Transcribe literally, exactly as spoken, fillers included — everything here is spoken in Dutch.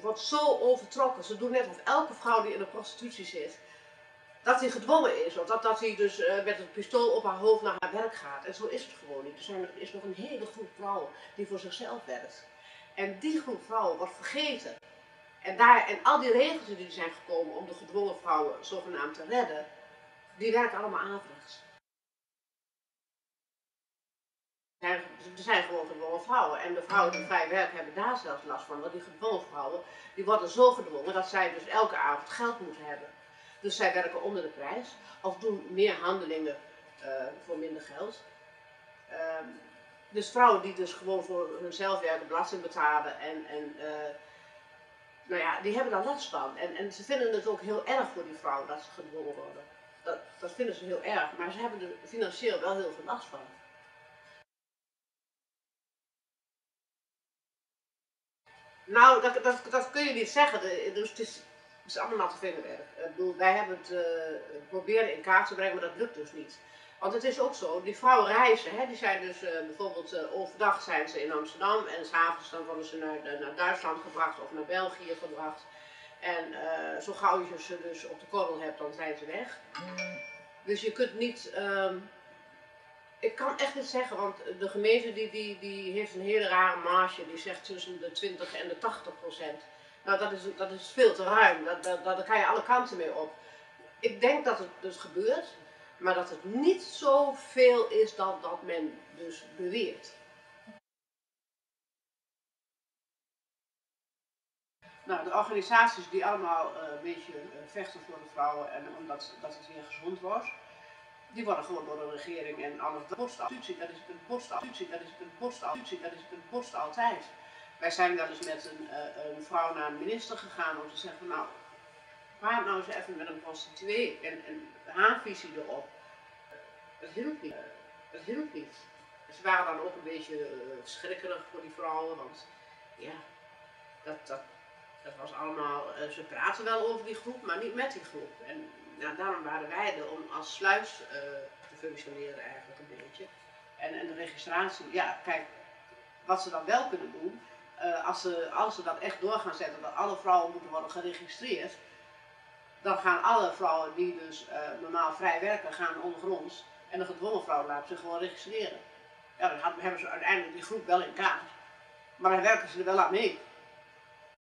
wordt zo overtrokken. Ze doen net of elke vrouw die in de prostitutie zit, dat hij gedwongen is. Of dat, dat hij dus uh, met een pistool op haar hoofd naar haar werk gaat. En zo is het gewoon niet. Er, zijn, er is nog een hele groep vrouwen die voor zichzelf werkt. En die groep vrouwen wordt vergeten. En, daar, en al die regels die zijn gekomen om de gedwongen vrouwen zogenaamd te redden, die werken allemaal averechts. Er zijn gewoon gedwongen vrouwen en de vrouwen die vrij werken hebben daar zelfs last van. Want die gedwongen vrouwen die worden zo gedwongen dat zij dus elke avond geld moeten hebben. Dus zij werken onder de prijs of doen meer handelingen uh, voor minder geld. Uh, dus vrouwen die dus gewoon voor hunzelf werken, belasting betalen en, en uh, nou ja, die hebben daar last van. En, en ze vinden het ook heel erg voor die vrouwen dat ze gedwongen worden. Dat, dat vinden ze heel erg, maar ze hebben er financieel wel heel veel last van. Nou, dat, dat, dat kun je niet zeggen. Dus het is, het is allemaal natte vingerwerk. Ik bedoel, wij hebben het uh, proberen in kaart te brengen, maar dat lukt dus niet. Want het is ook zo, die vrouwen reizen, hè, die zijn dus uh, bijvoorbeeld uh, overdag zijn ze in Amsterdam en s'avonds dan worden ze naar, naar Duitsland gebracht of naar België gebracht. En uh, zo gauw je ze dus op de korrel hebt, dan zijn ze weg. Dus je kunt niet... Um, Ik kan echt niet zeggen, want de gemeente die, die, die heeft een hele rare marge, die zegt tussen de twintig en de tachtig procent. Nou, dat is, dat is veel te ruim, dat, dat, daar kan je alle kanten mee op. Ik denk dat het dus gebeurt, maar dat het niet zoveel is dan dat men dus beweert. Nou, de organisaties die allemaal uh, een beetje uh, vechten voor de vrouwen en omdat dat het weer gezond wordt, die worden gewoon door de regering en alles. Dat botst altijd, dat is het botst altijd, dat is het botst altijd, dat is het botst altijd. Wij zijn wel eens met een, uh, een vrouw naar een minister gegaan om te zeggen, nou, praat nou eens even met een prostituee en, en haar visie erop. Het hielp niet. Het hielp niet. Ze waren dan ook een beetje uh, schrikkerig voor die vrouwen, want ja, dat, dat, dat was allemaal, uh, ze praten wel over die groep, maar niet met die groep. En, nou, daarom waren wij er om als sluis uh, te functioneren eigenlijk een beetje. En, en de registratie, ja kijk, wat ze dan wel kunnen doen, uh, als, ze, als ze dat echt door gaan zetten, dat alle vrouwen moeten worden geregistreerd, dan gaan alle vrouwen die dus uh, normaal vrij werken, gaan ondergronds. En de gedwongen vrouwen laten zich gewoon registreren. Ja, dan hebben ze uiteindelijk die groep wel in kaart. Maar dan werken ze er wel aan mee.